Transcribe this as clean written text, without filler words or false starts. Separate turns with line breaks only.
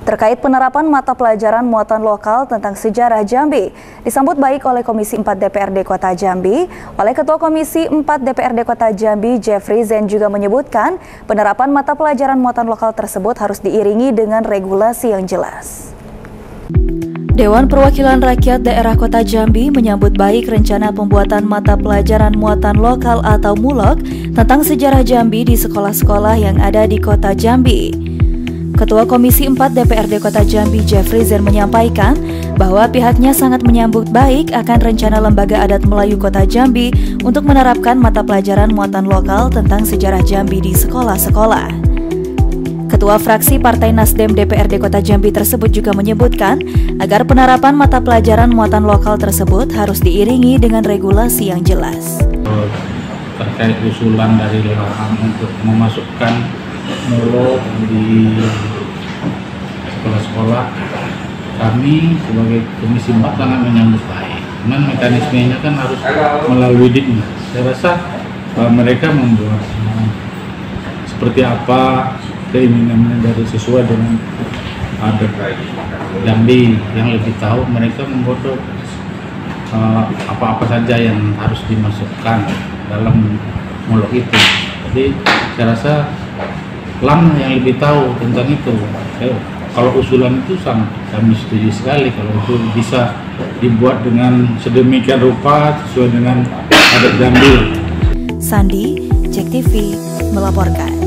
terkait penerapan mata pelajaran muatan lokal tentang sejarah Jambi disambut baik oleh Komisi 4 DPRD Kota Jambi. Oleh Ketua Komisi 4 DPRD Kota Jambi, Jeffrey Zen juga menyebutkan penerapan mata pelajaran muatan lokal tersebut harus diiringi dengan regulasi yang jelas. Dewan Perwakilan Rakyat Daerah Kota Jambi menyambut baik rencana pembuatan mata pelajaran muatan lokal atau MULOK tentang sejarah Jambi di sekolah-sekolah yang ada di Kota Jambi. Ketua Komisi 4 DPRD Kota Jambi, Jeffrey Zen menyampaikan bahwa pihaknya sangat menyambut baik akan rencana Lembaga Adat Melayu Kota Jambi untuk menerapkan mata pelajaran muatan lokal tentang sejarah Jambi di sekolah-sekolah. Ketua Fraksi Partai Nasdem DPRD Kota Jambi tersebut juga menyebutkan agar penerapan mata pelajaran muatan lokal tersebut harus diiringi dengan regulasi yang jelas.
Terkait usulan dari Lurah untuk memasukkan MULOK di sekolah-sekolah, kami sebagai Komisi 4 sangat menyambut baik. Cuman mekanismenya kan harus melalui DIN. Saya rasa mereka membuat seperti apa keinginannya dari sesuai dengan adat Jambi yang lebih tahu. Mereka membuat apa-apa saja yang harus dimasukkan dalam MULOK itu. Jadi saya rasa LAM yang lebih tahu tentang itu. Kalau usulan itu sangat kami setuju sekali kalau itu bisa dibuat dengan sedemikian rupa sesuai dengan adat Jambi.
Sandi, JEK TV melaporkan.